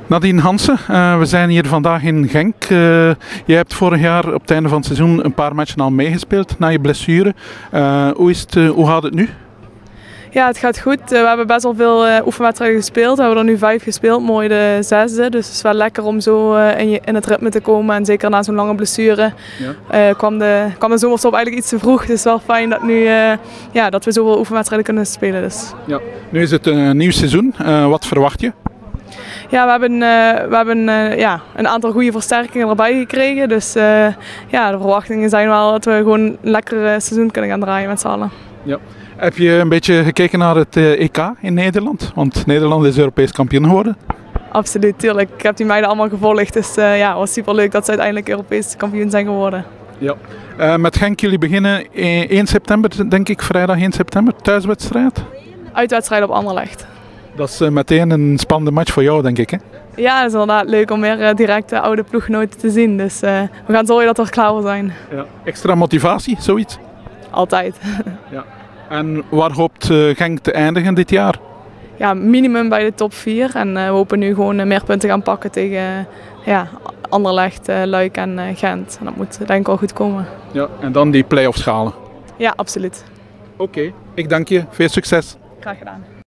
Nadine Hansen, we zijn hier vandaag in Genk. Je hebt vorig jaar op het einde van het seizoen een paar matchen al meegespeeld na je blessure. Hoe gaat het nu? Ja, het gaat goed. We hebben best wel veel oefenwedstrijden gespeeld. We hebben er nu 5 gespeeld, mooi de 6e. Dus het is wel lekker om zo in het ritme te komen. En zeker na zo'n lange blessure kwam de zomerstop eigenlijk iets te vroeg. Het is wel fijn dat, dat we zoveel oefenwedstrijden kunnen spelen. Dus. Ja. Nu is het een nieuw seizoen. Wat verwacht je? Ja, we hebben een aantal goede versterkingen erbij gekregen. Dus de verwachtingen zijn wel dat we gewoon een lekker seizoen kunnen gaan draaien met z'n allen. Ja. Heb je een beetje gekeken naar het EK in Nederland? Want Nederland is Europees kampioen geworden. Absoluut, tuurlijk. Ik heb die meiden allemaal gevolgd. Dus het was superleuk dat ze uiteindelijk Europees kampioen zijn geworden. Ja. Met Genk, jullie beginnen 1 september, denk ik, vrijdag 1 september, thuiswedstrijd? Uitwedstrijd op Anderlecht. Dat is meteen een spannende match voor jou, denk ik, hè? Ja, het is inderdaad leuk om weer direct de oude ploeggenoten te zien. Dus we gaan zorgen dat we er klaar voor zijn. Ja. Extra motivatie, zoiets? Altijd. Ja. En waar hoopt Genk te eindigen dit jaar? Ja, minimum bij de top 4. En we hopen nu gewoon meer punten gaan pakken tegen Anderlecht, Luik en Gent. En dat moet denk ik wel goed komen. Ja, en dan die play-offs halen? Ja, absoluut. Oké, ik dank je. Veel succes. Graag gedaan.